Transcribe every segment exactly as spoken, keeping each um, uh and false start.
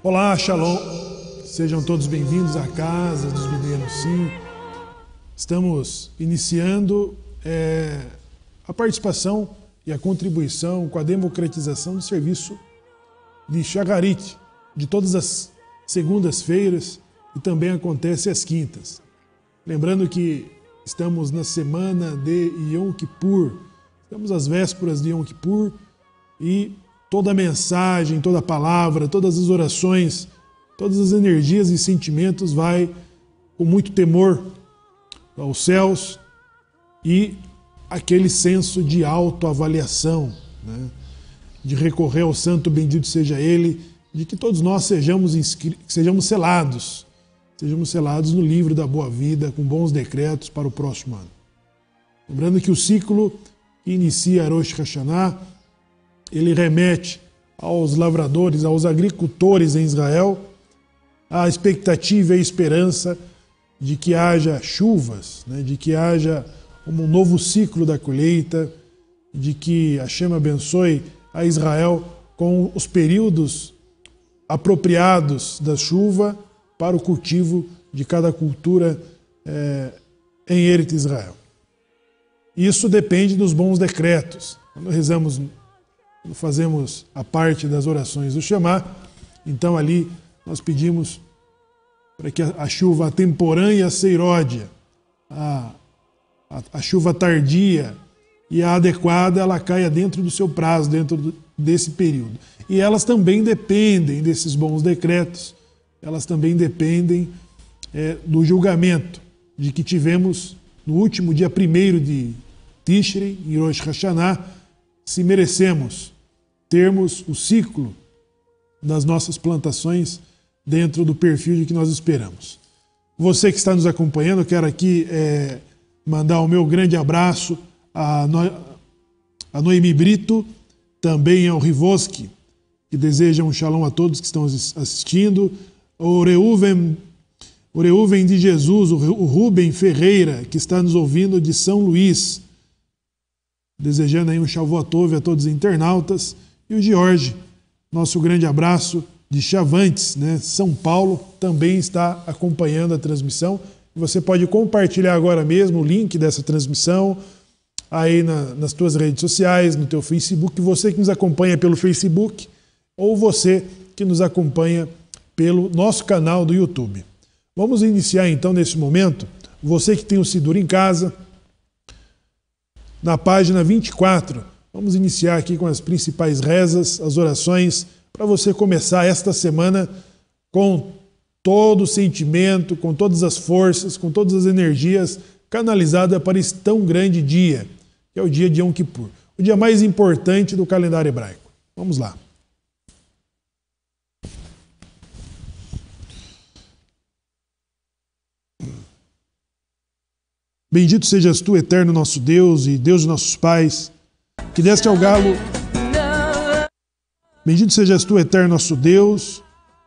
Olá, Shalom, sejam todos bem-vindos à Casa dos Mineiros Sim. Estamos iniciando é, a participação e a contribuição com a democratização do serviço de Shagarit, de todas as segundas-feiras e também acontece às quintas. Lembrando que estamos na semana de Yom Kippur, estamos às vésperas de Yom Kippur e toda a mensagem, toda a palavra, todas as orações, todas as energias e sentimentos vai com muito temor aos céus e aquele senso de autoavaliação, né? De recorrer ao santo bendito seja ele, de que todos nós sejamos, inscri- sejamos selados, sejamos selados no livro da boa vida, com bons decretos para o próximo ano. Lembrando que o ciclo que inicia Rosh Hashanah, ele remete aos lavradores, aos agricultores em Israel, a expectativa e a esperança de que haja chuvas, né, de que haja um novo ciclo da colheita, de que Hashem abençoe a Israel com os períodos apropriados da chuva para o cultivo de cada cultura é, em Eretz Israel. Isso depende dos bons decretos. Quando rezamos, quando fazemos a parte das orações do Shema, então ali nós pedimos para que a, a chuva temporânea e a seiródia, a, a, a chuva tardia e a adequada, ela caia dentro do seu prazo, dentro do, desse período. E elas também dependem desses bons decretos, elas também dependem é, do julgamento de que tivemos no último dia primeiro de Tishrei, em Rosh Hashanah, se merecemos termos o ciclo das nossas plantações dentro do perfil de que nós esperamos. Você que está nos acompanhando, eu quero aqui é, mandar o meu grande abraço a, no, a Noemi Brito, também ao Rivoski, que deseja um shalom a todos que estão assistindo, o Reuven, o Reuven de Jesus, o Rubem Ferreira, que está nos ouvindo de São Luís, desejando aí um Shavuot Tov a todos os internautas, e o Jorge, nosso grande abraço de Chavantes, né? São Paulo, também está acompanhando a transmissão. Você pode compartilhar agora mesmo o link dessa transmissão aí na, nas tuas redes sociais, no teu Facebook, você que nos acompanha pelo Facebook, ou você que nos acompanha pelo nosso canal do YouTube. Vamos iniciar então nesse momento, você que tem o Sidur em casa, na página vinte e quatro, vamos iniciar aqui com as principais rezas, as orações, para você começar esta semana com todo o sentimento, com todas as forças, com todas as energias canalizadas para esse tão grande dia, que é o dia de Yom Kippur, o dia mais importante do calendário hebraico. Vamos lá. Bendito sejas tu, eterno nosso Deus e Deus de nossos pais, que deste ao galo. Bendito sejas tu, eterno nosso Deus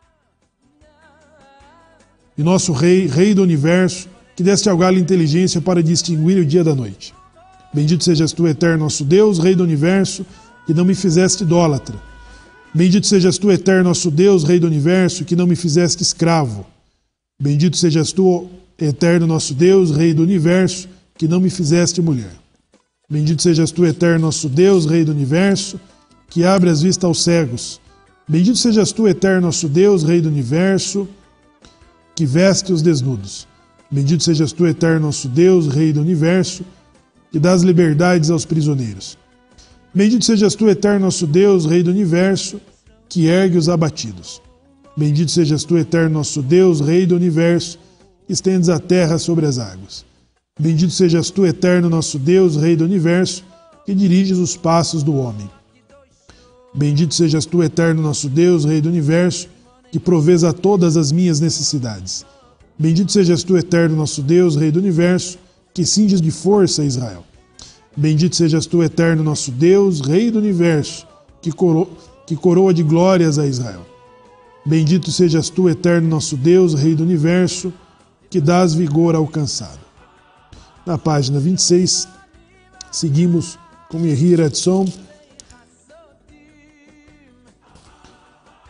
e nosso Rei, Rei do Universo, que deste ao galo inteligência para distinguir o dia da noite. Bendito sejas tu, eterno nosso Deus, Rei do Universo, que não me fizeste idólatra. Bendito sejas tu, eterno nosso Deus, Rei do Universo, que não me fizeste escravo. Bendito sejas tu, eterno nosso Deus, Rei do Universo, que não me fizeste mulher. Bendito sejas tu, eterno nosso Deus, Rei do Universo, que abre as vistas aos cegos. Bendito sejas tu, eterno nosso Deus, Rei do Universo, que veste os desnudos. Bendito sejas tu, eterno nosso Deus, Rei do Universo, que dás liberdades aos prisioneiros. Bendito sejas tu, eterno nosso Deus, Rei do Universo, que ergue os abatidos. Bendito sejas tu, eterno nosso Deus, Rei do Universo, que estendes a terra sobre as águas. Bendito sejas tu, eterno nosso Deus, Rei do Universo, que diriges os passos do homem. Bendito sejas tu, eterno nosso Deus, Rei do Universo, que provês a todas as minhas necessidades. Bendito sejas tu, eterno nosso Deus, Rei do Universo, que cinges de força a Israel. Bendito sejas tu, eterno nosso Deus, Rei do Universo, que, coro... que coroa de glórias a Israel. Bendito sejas tu, eterno nosso Deus, Rei do Universo, que dás vigor ao cansado. Na página vinte e seis, seguimos com Yehir Etzom,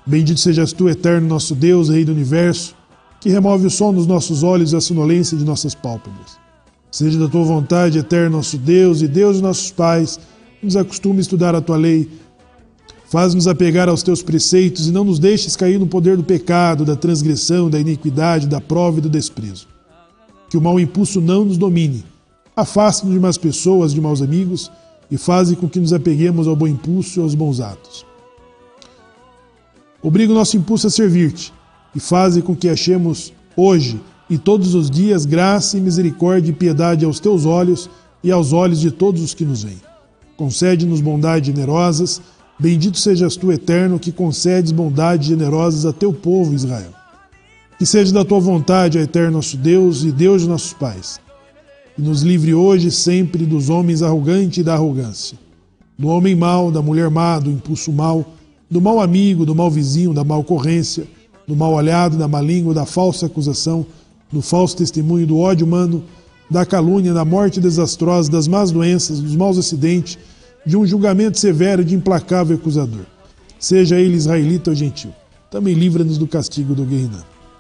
Bendito sejas tu, eterno nosso Deus, Rei do Universo, que remove o sol dos nossos olhos e a sonolência de nossas pálpebras. Seja da tua vontade, eterno nosso Deus e Deus de nossos pais, que nos acostume a estudar a tua lei. Faz-nos apegar aos teus preceitos e não nos deixes cair no poder do pecado, da transgressão, da iniquidade, da prova e do desprezo. Que o mau impulso não nos domine. Afasta-nos de más pessoas, de maus amigos, e faze com que nos apeguemos ao bom impulso e aos bons atos. Obriga o nosso impulso a servir-te, e faze com que achemos hoje e todos os dias graça e misericórdia e piedade aos teus olhos e aos olhos de todos os que nos veem. Concede-nos bondades generosas. Bendito sejas tu, eterno, que concedes bondades generosas a teu povo Israel. Que seja da tua vontade, ó eterno nosso Deus e Deus de nossos pais. E nos livre hoje e sempre dos homens arrogantes e da arrogância, do homem mau, da mulher má, do impulso mau, do mau amigo, do mau vizinho, da má ocorrência, do mal olhado, da má língua, da falsa acusação, do falso testemunho, do ódio humano, da calúnia, da morte desastrosa, das más doenças, dos maus acidentes, de um julgamento severo de implacável acusador. Seja ele israelita ou gentil. Também livra-nos do castigo do Guerrinã.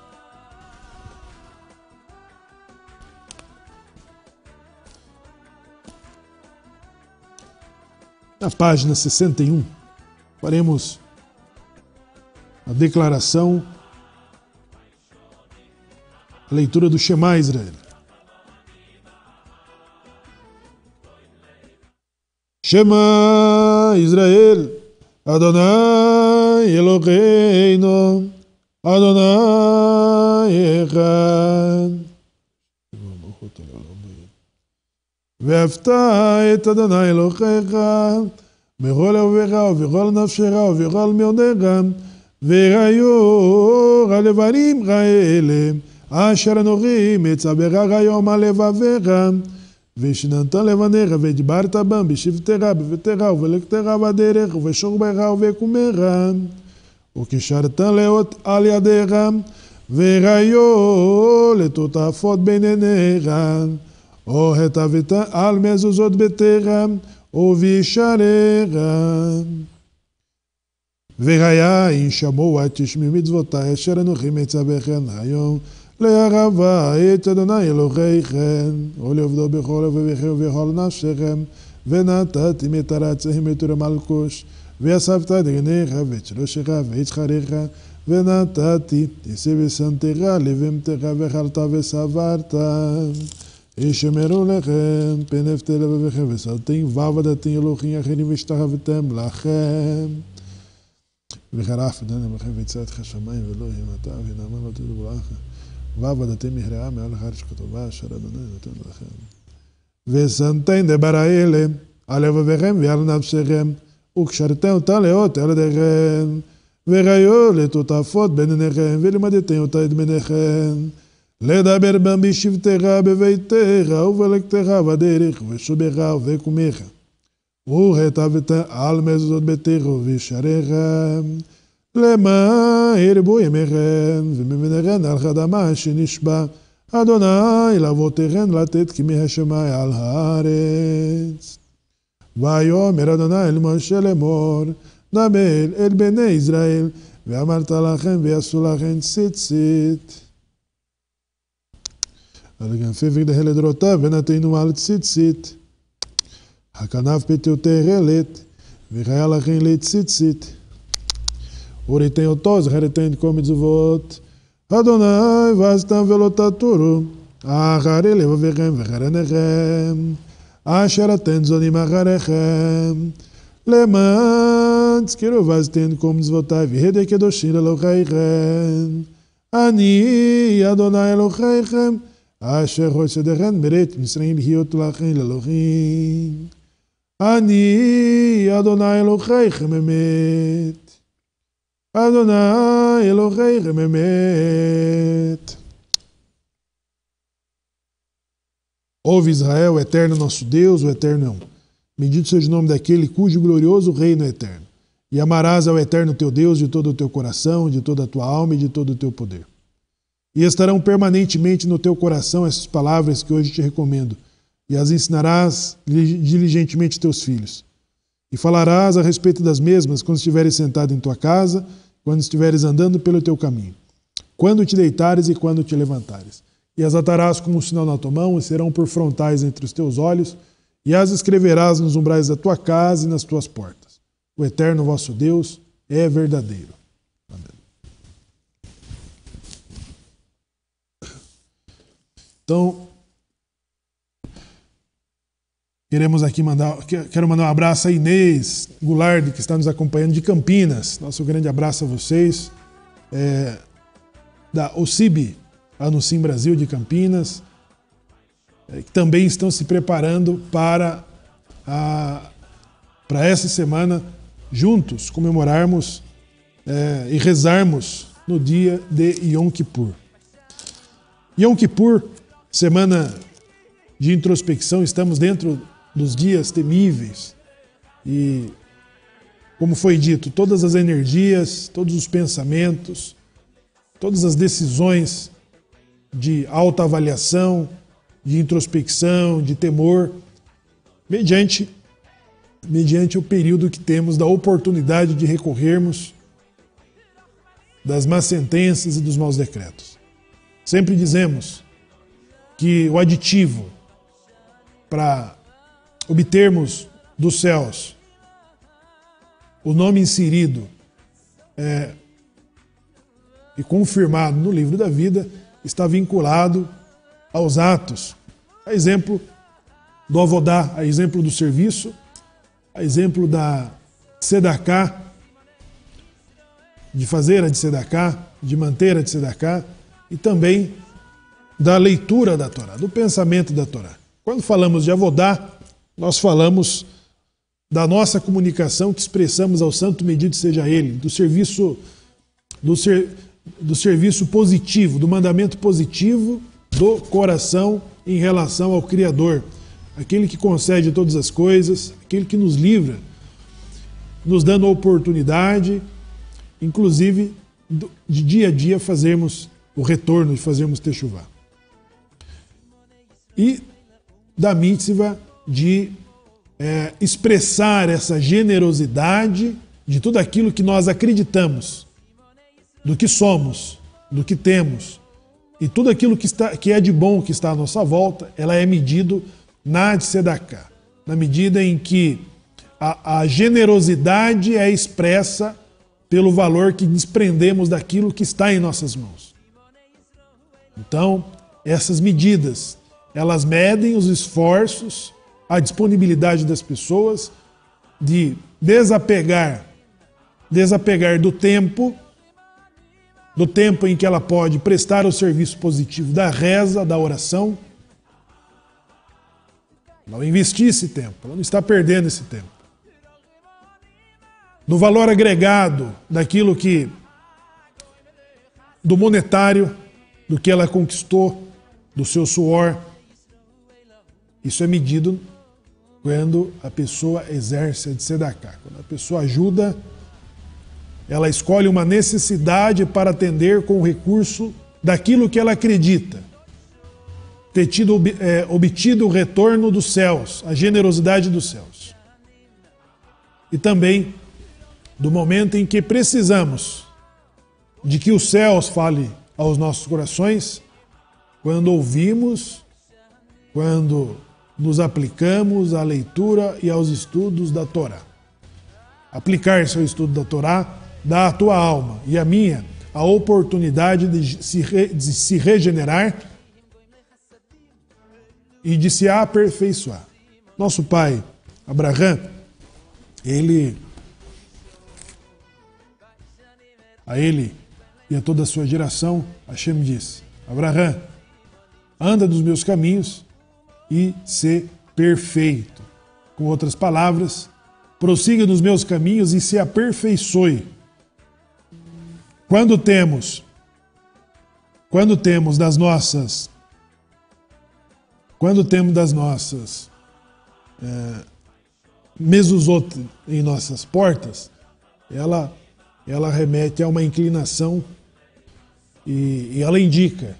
Na página sessenta e um, faremos a declaração, a leitura do Shema Israel. Shema Israel, Adonai Eloheinu, Adonai Echad. ואהבת את אדוני אלוהיך בכל לבבך ובכל נפשך ובכל מאודך, והיו הלבנים האלה אשר אנוכי מצווך היום על לבביך, ושננת לבניך ודיברת בם בשבתך בביתך ובלכתך בדרך ובשוכבך ובקומך, וקישרת לאות על ידיך, והיו לטוטפות בין עיניך, או הטבת על מזוזות ביתך ובישעריך. והיה אם שמוע תשמעו מצוותיי אשר אנוכי מצווכם היום לאהבה את אדוני אלוהיכם ולעבדו בכל לבבכם ובכל נפשכם, ונתתם את ארצכם את עיר מלכוש, ואספת את גניך ואת שלושך ואת זכריך, ונתתי תשא ושנתך לבהמתך ואכלת וסברת. ישמרו לכם פן יפתה לבבכם וסלתם ועבדתם אלוהים אחרים והשתחוויתם לכם. וחרף עינינו בכם ויצאתך שמיים ואלוהים אתה ונאמן לא תדעו ברכה, ועבדתם מכרעה מעל אחר שכתובה אשר אדוני נותן לכם. ושמתם דבר האלה על לבביכם ועל נפשכם, וקשרתם אותה לאות על ידיכם, וראיו לטוטפות בין עיניכם, ולימדתם אותה את בניכם, לדבר בם בשבתך בביתך ובלכתך בדרך ובשוכבך ובקומך, והטבת על מזוזות ביתך ובשעריך, למען ירבו ימיכם וממניכם על האדמה שנשבע אדוני לאבותיכם לתת כימי השמיים על הארץ. ויאמר אדוני אל משה לאמור, דבר אל בני ישראל ואמרת לכם ויעשו לכם ציצית. על כנפי בגדי לדורותיו ונתנו על ציצית. הכנף פתיותרת וחיה לכם לציצית. וראיתם אותו זכרתם את כל מצוות אדוני ועשיתם ולא תטורו אחרי לבביכם וחרניכם אשר אתם זונים אחריכם, למען תזכרו ועשיתם כל מצוותיי והיו קדושים לאלוהיכם. אני אדוני אלוהיכם אשר הוצאתכם מארץ מצרים להיות לכם לאלוהים. אני אדוני אלוהיכם אמת. Adonai Elohim Emet. Ouve Israel, o eterno nosso Deus, o eterno é um. Bendito seja o nome daquele cujo glorioso reino é eterno. E amarás ao eterno teu Deus de todo o teu coração, de toda a tua alma e de todo o teu poder. E estarão permanentemente no teu coração essas palavras que hoje te recomendo, e as ensinarás diligentemente teus filhos. E falarás a respeito das mesmas quando estiveres sentado em tua casa, quando estiveres andando pelo teu caminho, quando te deitares e quando te levantares. E as atarás como um sinal na tua mão, e serão por frontais entre os teus olhos, e as escreverás nos umbrais da tua casa e nas tuas portas. O eterno vosso Deus é verdadeiro. Amém. Então, queremos aqui mandar, quero mandar um abraço a Inês Goulart, que está nos acompanhando de Campinas. Nosso grande abraço a vocês. É, da O C I B, a Anuncim Brasil de Campinas, é, que também estão se preparando para, a, para essa semana, juntos, comemorarmos é, e rezarmos no dia de Yom Kippur. Yom Kippur, semana de introspecção, estamos dentro dos dias temíveis e, como foi dito, todas as energias, todos os pensamentos, todas as decisões de autoavaliação, de introspecção, de temor, mediante, mediante o período que temos da oportunidade de recorrermos das más sentenças e dos maus decretos. Sempre dizemos que o aditivo para obtermos dos céus o nome inserido é, e confirmado no livro da vida está vinculado aos atos, a exemplo do avodá, a exemplo do serviço, a exemplo da tzedakah, de fazer a de tzedakah, de manter a de tzedakah, e também da leitura da Torá, do pensamento da Torá. Quando falamos de avodá, nós falamos da nossa comunicação que expressamos ao santo bendito seja ele, do serviço, do, ser, do serviço positivo, do mandamento positivo do coração em relação ao Criador, aquele que concede todas as coisas, aquele que nos livra, nos dando a oportunidade, inclusive de dia a dia fazermos o retorno de fazermos techuvá. E da mitzvah de é, expressar essa generosidade de tudo aquilo que nós acreditamos, do que somos, do que temos, e tudo aquilo que, está, que é de bom que está à nossa volta, ela é medido na tzedakah, na medida em que a, a generosidade é expressa pelo valor que desprendemos daquilo que está em nossas mãos. Então, essas medidas, elas medem os esforços, a disponibilidade das pessoas de desapegar, desapegar do tempo, do tempo em que ela pode prestar o serviço positivo da reza, da oração. Não investir esse tempo, ela não está perdendo esse tempo. Do valor agregado daquilo que, do monetário, do que ela conquistou, do seu suor. Isso é medido quando a pessoa exerce a tzedakah. Quando a pessoa ajuda, ela escolhe uma necessidade para atender com o recurso daquilo que ela acredita. Ter tido, é, obtido o retorno dos céus, a generosidade dos céus. E também do momento em que precisamos de que os céus falem aos nossos corações, quando ouvimos, quando nos aplicamos à leitura e aos estudos da Torá. Aplicar-se ao estudo da Torá dá à tua alma e à minha a oportunidade de se, re, de se regenerar e de se aperfeiçoar. Nosso pai, Abraham, ele, a ele e a toda a sua geração, Hashem disse: Abraham, anda dos meus caminhos e se perfeito. Com outras palavras, prossiga nos meus caminhos e se aperfeiçoe. Quando temos, quando temos das nossas, quando temos das nossas é, mezuzot em nossas portas, ela, ela remete a uma inclinação e, e ela indica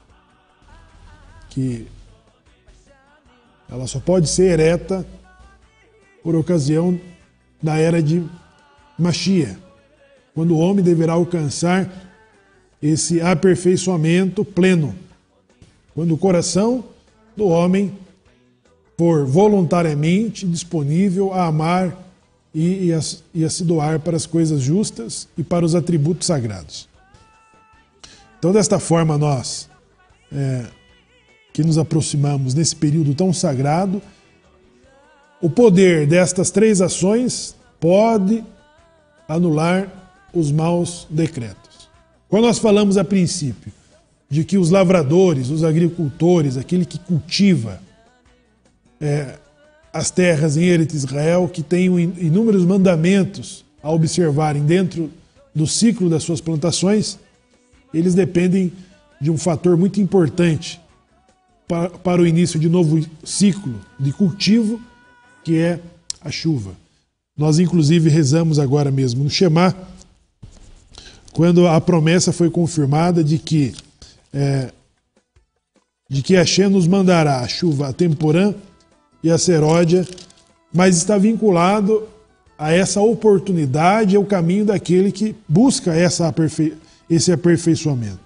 que ela só pode ser ereta por ocasião da era de Mashiach, quando o homem deverá alcançar esse aperfeiçoamento pleno, quando o coração do homem for voluntariamente disponível a amar e, e, a, e a se doar para as coisas justas e para os atributos sagrados. Então, desta forma, nós é, que nos aproximamos nesse período tão sagrado, o poder destas três ações pode anular os maus decretos. Quando nós falamos a princípio de que os lavradores, os agricultores, aquele que cultiva é, as terras em Eretz Israel, que tem inúmeros mandamentos a observarem dentro do ciclo das suas plantações, eles dependem de um fator muito importante para, para o início de novo ciclo de cultivo, que é a chuva. Nós, inclusive, rezamos agora mesmo no Shema, quando a promessa foi confirmada de que, é, de que Hashem nos mandará a chuva a temporã e a seródia, mas está vinculado a essa oportunidade, ao caminho daquele que busca essa aperfei- esse aperfeiçoamento.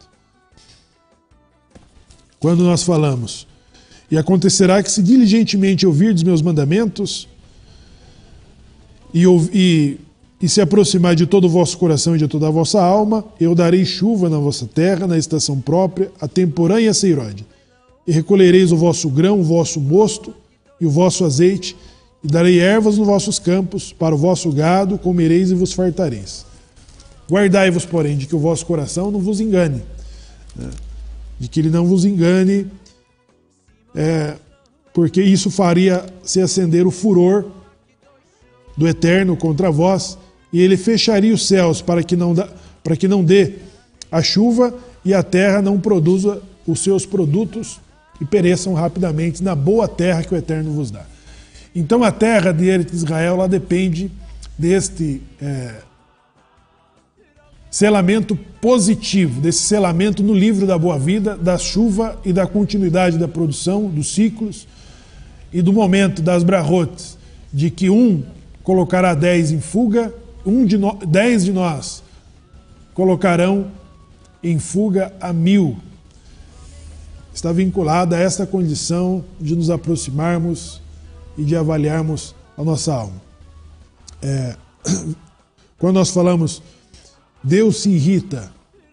Quando nós falamos, e acontecerá que se diligentemente ouvirdes meus mandamentos e, e, e se aproximar de todo o vosso coração e de toda a vossa alma, eu darei chuva na vossa terra, na estação própria, a temporã e a seirode. E recolhereis o vosso grão, o vosso mosto e o vosso azeite, e darei ervas nos vossos campos, para o vosso gado, comereis e vos fartareis. Guardai-vos, porém, de que o vosso coração não vos engane, né? De que ele não vos engane, é, porque isso faria se acender o furor do Eterno contra vós, e ele fecharia os céus para que não, dá, para que não dê a chuva e a terra não produza os seus produtos e pereçam rapidamente na boa terra que o Eterno vos dá. Então a terra de Eretz Israel, ela depende deste é, selamento positivo, desse selamento no livro da boa vida, da chuva e da continuidade da produção, dos ciclos e do momento das brahot, de que um colocará dez em fuga, um de no, dez de nós colocarão em fuga a mil. Está vinculada a esta condição de nos aproximarmos e de avaliarmos a nossa alma. É, quando nós falamos Deus se irrita,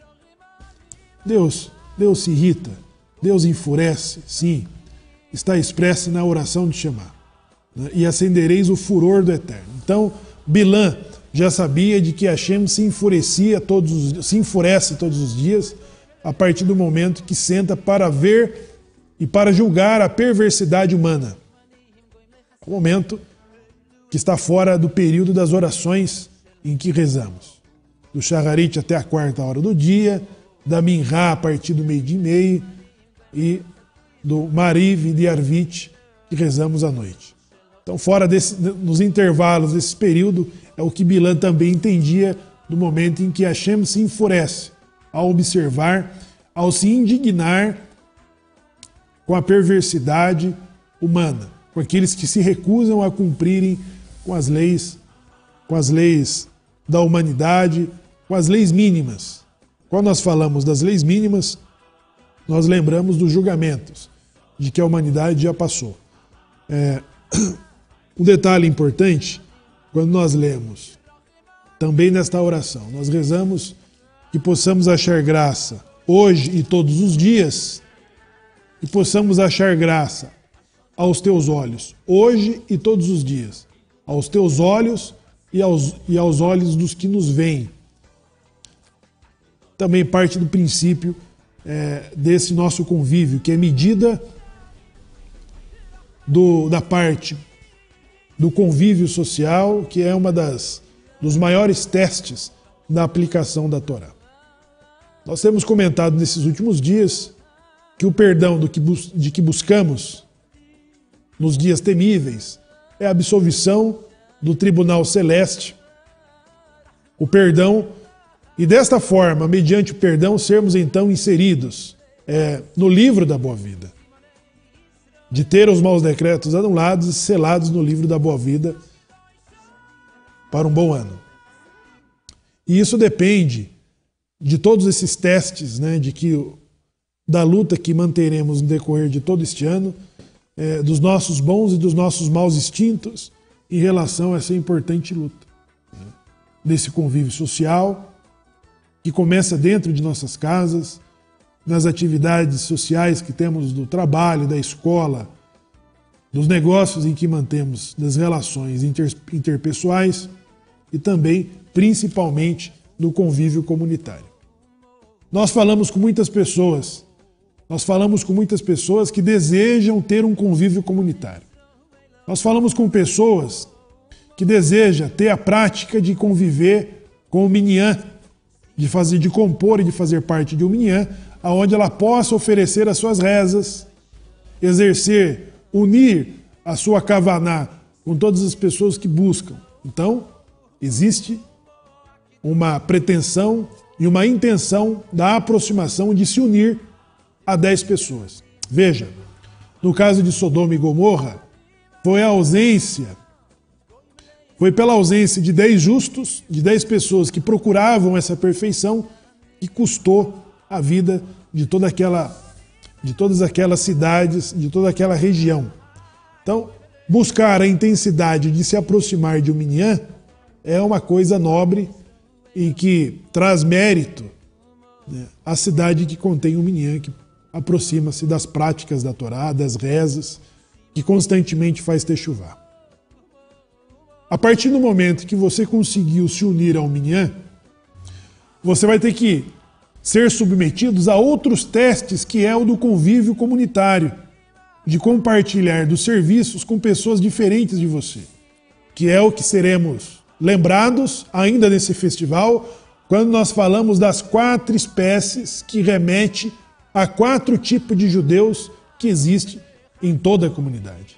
Deus, Deus se irrita, Deus enfurece, sim, está expresso na oração de Shema, né? E acendereis o furor do Eterno. Então, Bilã já sabia de que Hashem se enfurecia todos os, se enfurece todos os dias, a partir do momento que senta para ver e para julgar a perversidade humana. O momento que está fora do período das orações em que rezamos. Do Shacharit até a quarta hora do dia, da Minhá a partir do meio-dia e meio e do Mariv e de Arvit que rezamos à noite. Então, fora desse, nos intervalos desse período, é o que Bilã também entendia do momento em que Hashem se enfurece ao observar, ao se indignar com a perversidade humana, com aqueles que se recusam a cumprirem com as leis, com as leis da humanidade, com as leis mínimas. Quando nós falamos das leis mínimas, nós lembramos dos julgamentos, de que a humanidade já passou. É, um detalhe importante, quando nós lemos, também nesta oração, nós rezamos que possamos achar graça hoje e todos os dias, e possamos achar graça aos teus olhos, hoje e todos os dias, aos teus olhos e aos, e aos olhos dos que nos veem. Também parte do princípio é, desse nosso convívio, que é medida do, da parte do convívio social, que é uma das dos maiores testes da aplicação da Torá. Nós temos comentado nesses últimos dias que o perdão do que, de que buscamos nos dias temíveis é a absolvição do tribunal celeste, o perdão, e desta forma, mediante o perdão, sermos então inseridos é, no livro da boa vida, de ter os maus decretos anulados e selados no livro da boa vida para um bom ano. E isso depende de todos esses testes, né, de que, da luta que manteremos no decorrer de todo este ano, é, dos nossos bons e dos nossos maus instintos em relação a essa importante luta. Né, desse convívio social, que começa dentro de nossas casas, nas atividades sociais que temos do trabalho, da escola, dos negócios em que mantemos, das relações inter, interpessoais e também, principalmente, no convívio comunitário. Nós falamos com muitas pessoas, nós falamos com muitas pessoas que desejam ter um convívio comunitário. Nós falamos com pessoas que desejam ter a prática de conviver com o minyan, de fazer, de compor e de fazer parte de um minyan, aonde ela possa oferecer as suas rezas, exercer, unir a sua kavaná com todas as pessoas que buscam. Então, existe uma pretensão e uma intenção da aproximação de se unir a dez pessoas. Veja, no caso de Sodoma e Gomorra, foi a ausência, foi pela ausência de dez justos, de dez pessoas que procuravam essa perfeição, que custou a vida de toda aquela, de todas aquelas cidades, de toda aquela região. Então, buscar a intensidade de se aproximar de um minyan é uma coisa nobre e que traz mérito, né, à cidade que contém um minyan, que aproxima-se das práticas da Torá, das rezas, que constantemente faz techuvá. A partir do momento que você conseguiu se unir ao minyan, você vai ter que ser submetidos a outros testes, que é o do convívio comunitário, de compartilhar dos serviços com pessoas diferentes de você, que é o que seremos lembrados ainda nesse festival, quando nós falamos das quatro espécies que remete a quatro tipos de judeus que existem em toda a comunidade.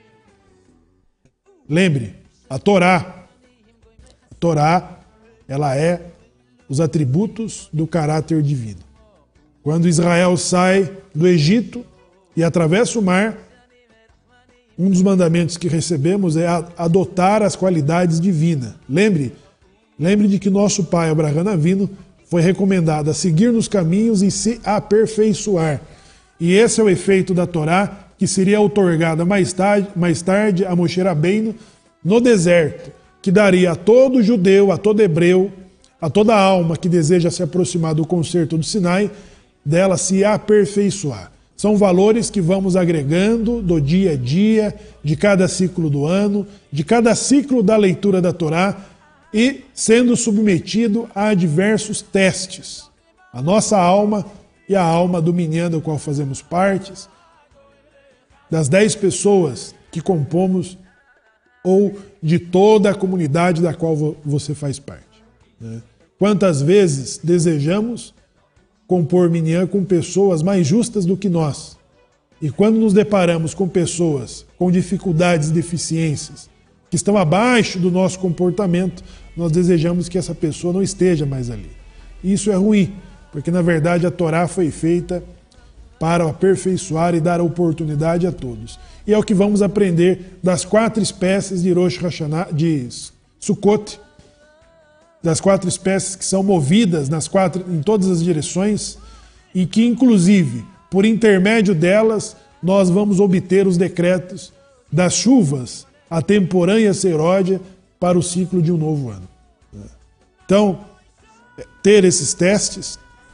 Lembre, a Torá, a Torá, ela é os atributos do caráter divino. Quando Israel sai do Egito e atravessa o mar, um dos mandamentos que recebemos é adotar as qualidades divinas. Lembre, lembre de que nosso pai Abraham Avinu foi recomendado a seguir nos caminhos e se aperfeiçoar. E esse é o efeito da Torá, que seria outorgada mais tarde, mais tarde a Moshe Rabbeinu no deserto, que daria a todo judeu, a todo hebreu, a toda alma que deseja se aproximar do concerto do Sinai, dela se aperfeiçoar. São valores que vamos agregando do dia a dia, de cada ciclo do ano, de cada ciclo da leitura da Torá e sendo submetido a diversos testes. A nossa alma e a alma do minyan do qual fazemos parte, das dez pessoas que compomos ou de toda a comunidade da qual você faz parte. Né? Quantas vezes desejamos compor minyan com pessoas mais justas do que nós. E quando nos deparamos com pessoas com dificuldades e deficiências que estão abaixo do nosso comportamento, nós desejamos que essa pessoa não esteja mais ali. E isso é ruim, porque na verdade a Torá foi feita para aperfeiçoar e dar a oportunidade a todos. E é o que vamos aprender das quatro espécies de Rosh Hashanah, de Sukkot, das quatro espécies que são movidas nas quatro, em todas as direções, e que, inclusive, por intermédio delas, nós vamos obter os decretos das chuvas, a temporânea seródia, para o ciclo de um novo ano. Então, ter esses testes,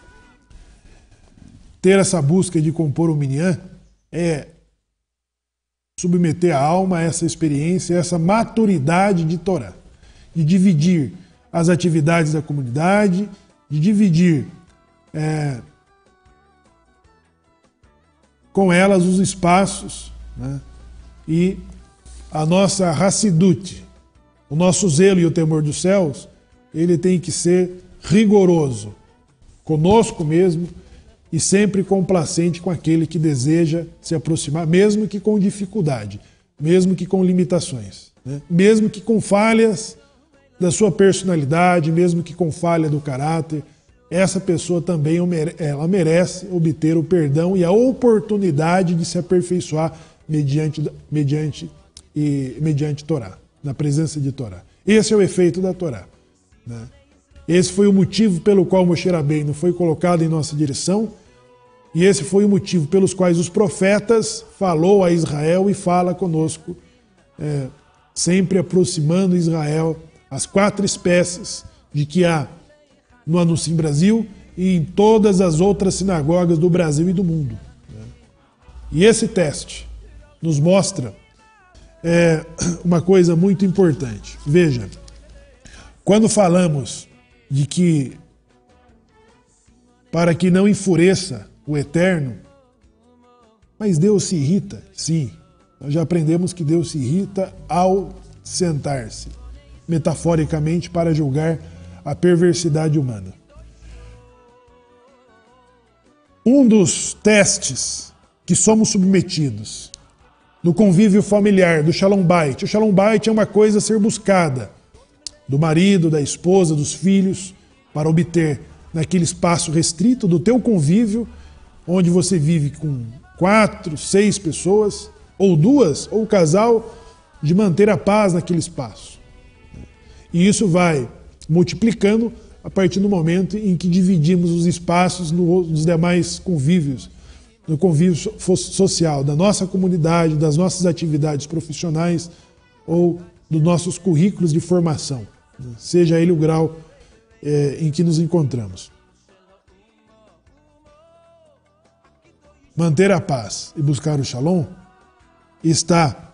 ter essa busca de compor o minyan, é submeter a alma a essa experiência, a essa maturidade de Torá, de dividir as atividades da comunidade, de dividir é, com elas os espaços, né? E a nossa Hassidut, o nosso zelo e o temor dos céus, ele tem que ser rigoroso, conosco mesmo e sempre complacente com aquele que deseja se aproximar, mesmo que com dificuldade, mesmo que com limitações, né? Mesmo que com falhas da sua personalidade, mesmo que com falha do caráter, essa pessoa também ela merece obter o perdão e a oportunidade de se aperfeiçoar mediante, mediante, e, mediante Torá, na presença de Torá. Esse é o efeito da Torá, né? Esse foi o motivo pelo qual Moshe Rabbeinu foi colocado em nossa direção, e esse foi o motivo pelos quais os profetas falou a Israel e fala conosco, é, sempre aproximando Israel as quatro espécies de que há no Anuncim Brasil e em todas as outras sinagogas do Brasil e do mundo. E esse teste nos mostra é, uma coisa muito importante. Veja, quando falamos de que para que não enfureça o Eterno, mas Deus se irrita, sim. Nós já aprendemos que Deus se irrita ao sentar-se, metaforicamente, para julgar a perversidade humana. Um dos testes que somos submetidos no convívio familiar, do Shalom Bait. O Shalom Bait é uma coisa a ser buscada do marido, da esposa, dos filhos, para obter naquele espaço restrito do teu convívio, onde você vive com quatro, seis pessoas, ou duas, ou casal, de manter a paz naquele espaço. E isso vai multiplicando a partir do momento em que dividimos os espaços nos demais convívios, no convívio social da nossa comunidade, das nossas atividades profissionais ou dos nossos currículos de formação, seja ele o grau é, em que nos encontramos. Manter a paz e buscar o Shalom está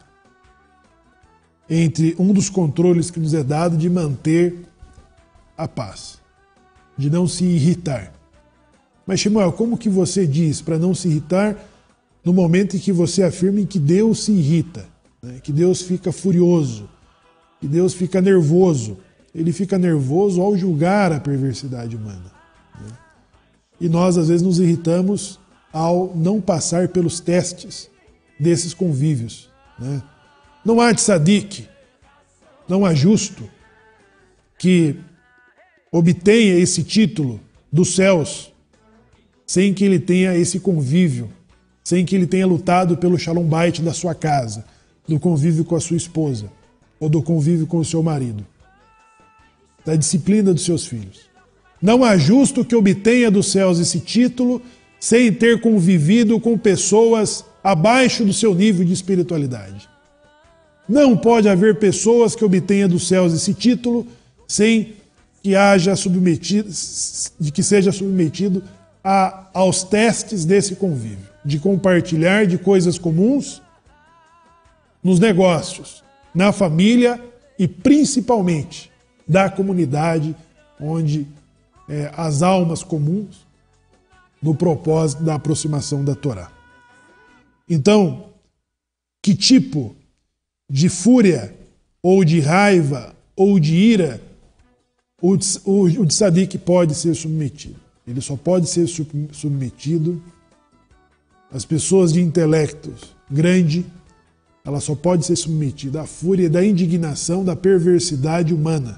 entre um dos controles que nos é dado de manter a paz, de não se irritar. Mas, Shmuel, como que você diz para não se irritar no momento em que você afirma que Deus se irrita, né? Que Deus fica furioso, que Deus fica nervoso? Ele fica nervoso ao julgar a perversidade humana, né? E nós, às vezes, nos irritamos ao não passar pelos testes desses convívios, né? Não há tzadik, não há justo que obtenha esse título dos céus sem que ele tenha esse convívio, sem que ele tenha lutado pelo Shalom Bait da sua casa, do convívio com a sua esposa, ou do convívio com o seu marido, da disciplina dos seus filhos. Não há justo que obtenha dos céus esse título sem ter convivido com pessoas abaixo do seu nível de espiritualidade. Não pode haver pessoas que obtenham dos céus esse título sem que haja submetido, de que seja submetido a, aos testes desse convívio, de compartilhar de coisas comuns nos negócios, na família e principalmente da comunidade, onde é, as almas comuns, no propósito da aproximação da Torá. Então, que tipo de fúria, ou de raiva, ou de ira, o, o, o tzadik pode ser submetido? Ele só pode ser submetido às pessoas de intelecto grande, ela só pode ser submetida à fúria da indignação, da perversidade humana.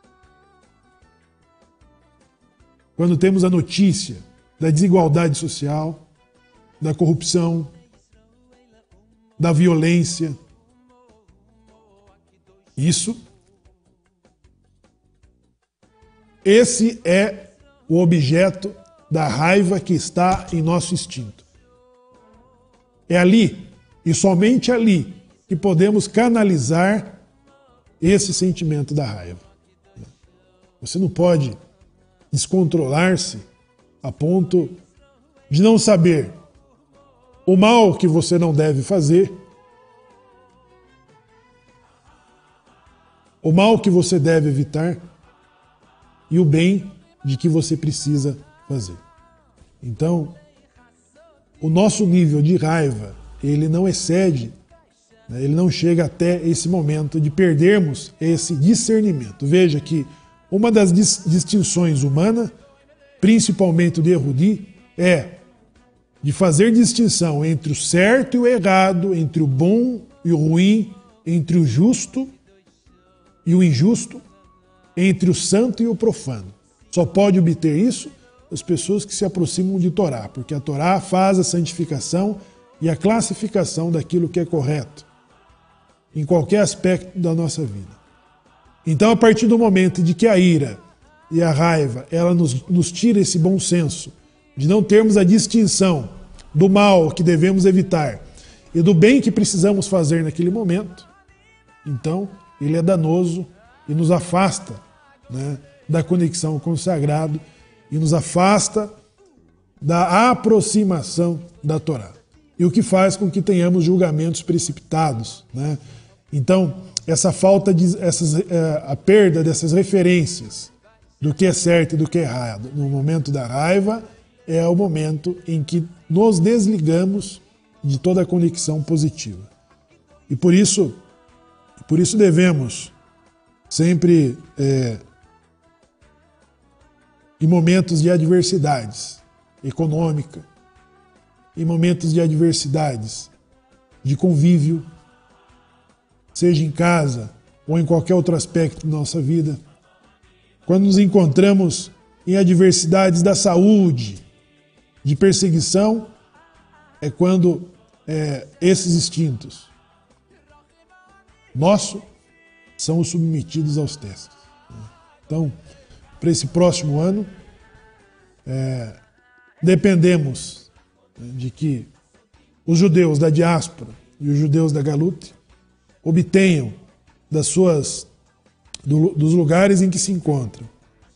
Quando temos a notícia da desigualdade social, da corrupção, da violência, isso, esse é o objeto da raiva que está em nosso instinto. É ali, e somente ali, que podemos canalizar esse sentimento da raiva. Você não pode descontrolar-se a ponto de não saber o mal que você não deve fazer, o mal que você deve evitar e o bem de que você precisa fazer. Então, o nosso nível de raiva, ele não excede, né, ele não chega até esse momento de perdermos esse discernimento. Veja que uma das dis- distinções humanas, principalmente do Yehudi, é de fazer distinção entre o certo e o errado, entre o bom e o ruim, entre o justo e o injusto, entre o santo e o profano. Só pode obter isso as pessoas que se aproximam de Torá, porque a Torá faz a santificação e a classificação daquilo que é correto em qualquer aspecto da nossa vida. Então, a partir do momento de que a ira e a raiva, ela nos, nos tira esse bom senso de não termos a distinção do mal que devemos evitar e do bem que precisamos fazer naquele momento, então ele é danoso e nos afasta, né, da conexão com o sagrado e nos afasta da aproximação da Torá. E o que faz com que tenhamos julgamentos precipitados, né? Então, essa falta de essas, a perda dessas referências do que é certo e do que é errado no momento da raiva é o momento em que nos desligamos de toda a conexão positiva. E por isso, por isso devemos sempre, é, em momentos de adversidades econômica, em momentos de adversidades de convívio, seja em casa ou em qualquer outro aspecto da nossa vida, quando nos encontramos em adversidades da saúde, de perseguição, é quando é, esses instintos nossos são submetidos aos testes. Então, para esse próximo ano, é, dependemos de que os judeus da diáspora e os judeus da Galute obtenham das suas, do, dos lugares em que se encontram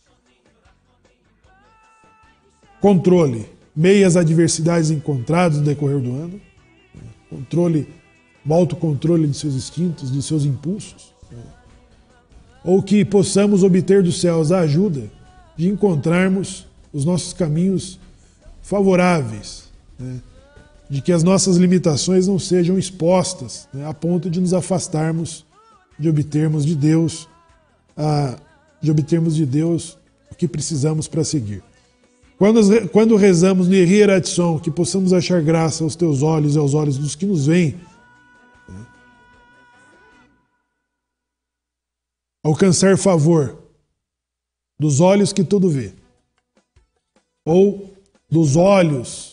controle, meias adversidades encontradas no decorrer do ano, controle, o autocontrole de seus instintos, de seus impulsos, ou que possamos obter dos céus a ajuda de encontrarmos os nossos caminhos favoráveis, né? De que as nossas limitações não sejam expostas, né, a ponto de nos afastarmos de obtermos de Deus, a, de obtermos de Deus o que precisamos para seguir. Quando, quando rezamos no Yehie Ratzon, que possamos achar graça aos teus olhos e aos olhos dos que nos veem, né, alcançar favor dos olhos que tudo vê, ou dos olhos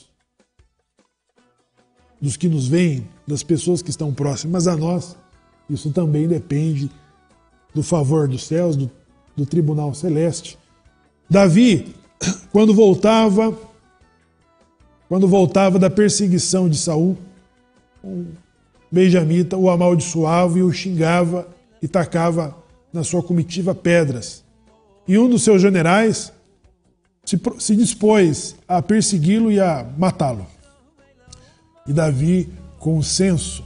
dos que nos veem, das pessoas que estão próximas a nós, isso também depende do favor dos céus, do, do tribunal celeste. Davi, quando voltava, quando voltava da perseguição de Saul, um benjamita o amaldiçoava e o xingava e tacava na sua comitiva pedras. E um dos seus generais se, se dispôs a persegui-lo e a matá-lo. E Davi, com senso,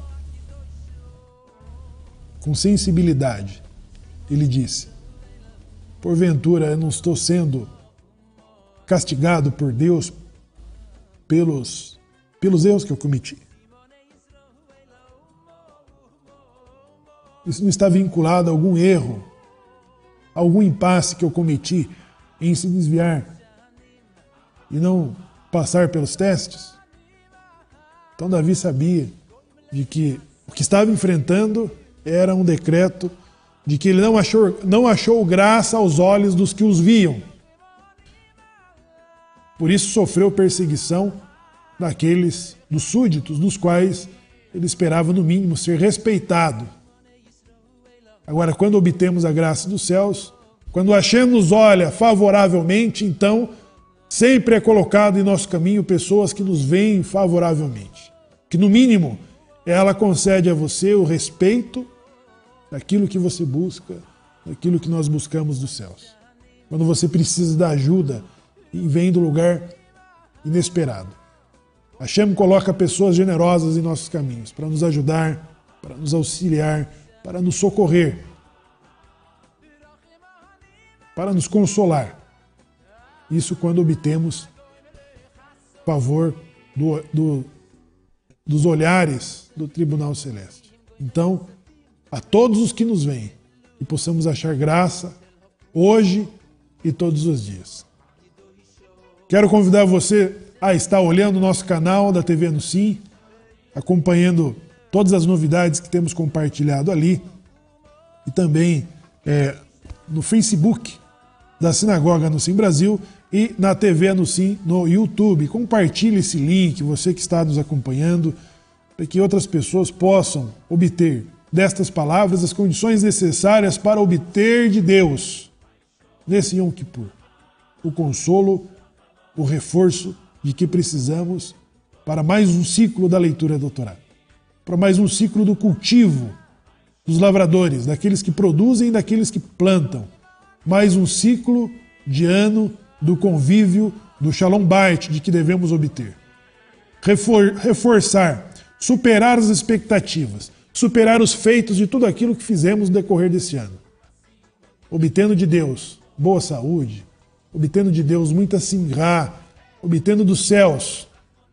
com sensibilidade, ele disse: porventura eu não estou sendo castigado por Deus pelos, pelos erros que eu cometi? Isso não está vinculado a algum erro, a algum impasse que eu cometi em se desviar e não passar pelos testes? Então Davi sabia de que o que estava enfrentando era um decreto de que ele não achou, não achou graça aos olhos dos que os viam. Por isso sofreu perseguição daqueles, dos súditos, dos quais ele esperava no mínimo ser respeitado. Agora, quando obtemos a graça dos céus, quando Hashem nos olha favoravelmente, então sempre é colocado em nosso caminho pessoas que nos veem favoravelmente. Que no mínimo ela concede a você o respeito daquilo que você busca, daquilo que nós buscamos dos céus. Quando você precisa da ajuda e vem do lugar inesperado. Hashem coloca pessoas generosas em nossos caminhos para nos ajudar, para nos auxiliar, para nos socorrer, para nos consolar. Isso quando obtemos favor do, do, dos olhares do Tribunal Celeste. Então, a todos os que nos veem, que possamos achar graça hoje e todos os dias. Quero convidar você a estar olhando o nosso canal da T V Anusim, acompanhando todas as novidades que temos compartilhado ali, e também é, no Facebook da Sinagoga Anusim Brasil e na T V Anusim no YouTube. Compartilhe esse link, você que está nos acompanhando, para que outras pessoas possam obter destas palavras as condições necessárias para obter de Deus nesse Yom Kippur. O consolo, o reforço de que precisamos para mais um ciclo da leitura do Torá, para mais um ciclo do cultivo dos lavradores, daqueles que produzem e daqueles que plantam, mais um ciclo de ano do convívio, do Shalom Bait, de que devemos obter. Refor- reforçar, superar as expectativas, superar os feitos de tudo aquilo que fizemos no decorrer desse ano. Obtendo de Deus boa saúde, obtendo de Deus muita sinrá, obtendo dos céus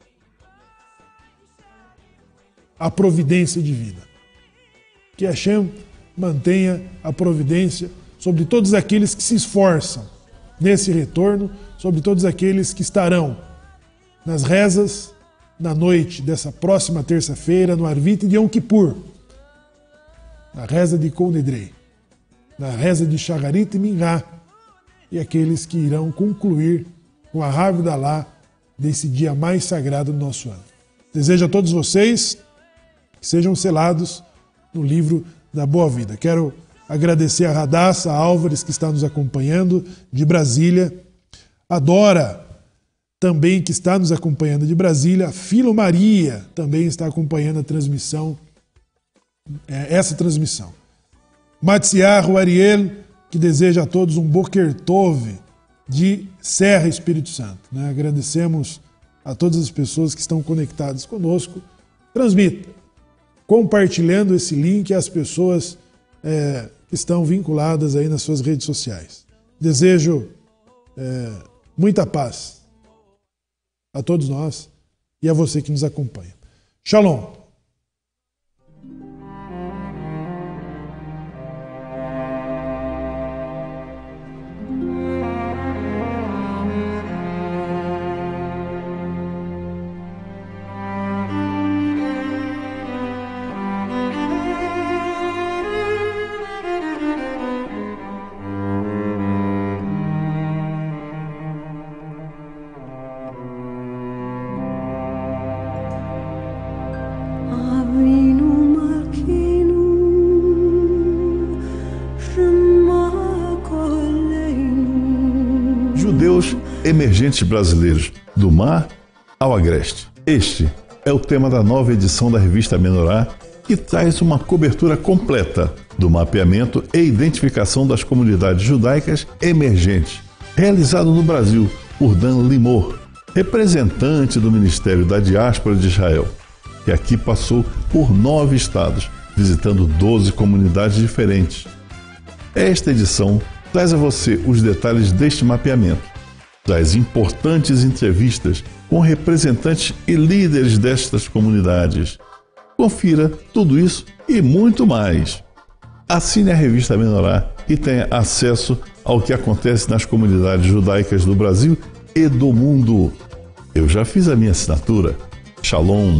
a providência divina. Que Hashem mantenha a providência sobre todos aqueles que se esforçam nesse retorno, sobre todos aqueles que estarão nas rezas na noite dessa próxima terça-feira, no Arvit de Yom Kippur, na reza de Kol Nidrei, na reza de Shagarit e Minhá, e aqueles que irão concluir com a Havdalah desse dia mais sagrado do nosso ano. Desejo a todos vocês que sejam selados no livro da Boa Vida. Quero agradecer a Radassa Álvares, que está nos acompanhando de Brasília, a Dora, também que está nos acompanhando de Brasília, a Filo Maria também está acompanhando a transmissão, essa transmissão. Matsiar Ariel, que deseja a todos um Boker Tov de Serra, Espírito Santo. Né? Agradecemos a todas as pessoas que estão conectadas conosco. Transmita, compartilhando esse link às pessoas é, que estão vinculadas aí nas suas redes sociais. Desejo é, muita paz a todos nós e a você que nos acompanha. Shalom! Emergentes brasileiros, do mar ao agreste. Este é o tema da nova edição da revista Menorá, que traz uma cobertura completa do mapeamento e identificação das comunidades judaicas emergentes, realizado no Brasil por Dan Limor, representante do Ministério da Diáspora de Israel, que aqui passou por nove estados, visitando doze comunidades diferentes. Esta edição traz a você os detalhes deste mapeamento, das importantes entrevistas com representantes e líderes destas comunidades. Confira tudo isso e muito mais. Assine a revista Menorá e tenha acesso ao que acontece nas comunidades judaicas do Brasil e do mundo. Eu já fiz a minha assinatura. Shalom!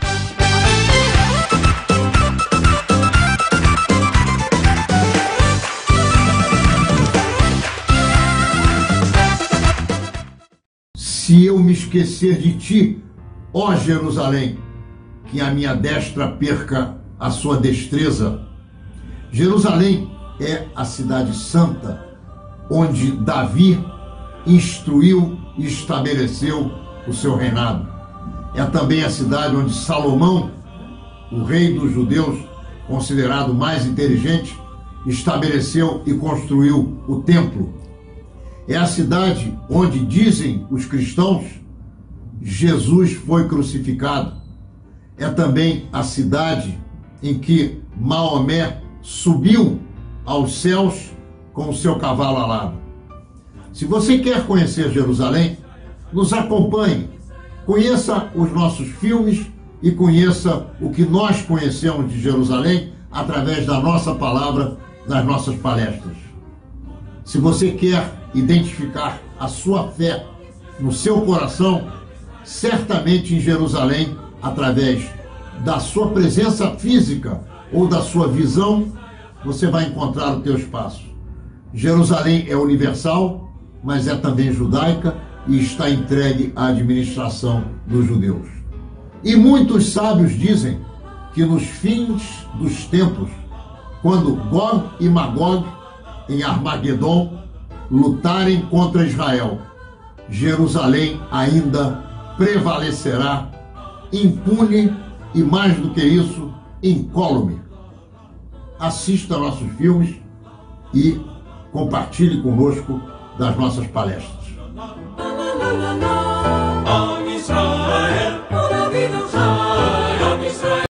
Se eu me esquecer de ti, ó Jerusalém, que a minha destra perca a sua destreza. Jerusalém é a cidade santa, onde Davi instruiu e estabeleceu o seu reinado. É também a cidade onde Salomão, o rei dos judeus, considerado mais inteligente, estabeleceu e construiu o templo. É a cidade onde, dizem os cristãos, Jesus foi crucificado. É também a cidade em que Maomé subiu aos céus com o seu cavalo alado. Se você quer conhecer Jerusalém, nos acompanhe, conheça os nossos filmes e conheça o que nós conhecemos de Jerusalém através da nossa palavra, das nossas palestras. Se você quer identificar a sua fé no seu coração, certamente em Jerusalém, através da sua presença física ou da sua visão, você vai encontrar o teu espaço. Jerusalém é universal, mas é também judaica e está entregue à administração dos judeus. E muitos sábios dizem que nos fins dos tempos, quando Gog e Magog, em Armagedon, lutarem contra Israel, Jerusalém ainda prevalecerá impune e, mais do que isso, incólume. Assista nossos filmes e compartilhe conosco das nossas palestras.